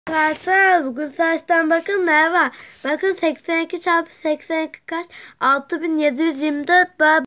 Arkadaşlar bugün saçtan bakın ne var? Bakın 82 çarpı 82 kaç? 6724 var.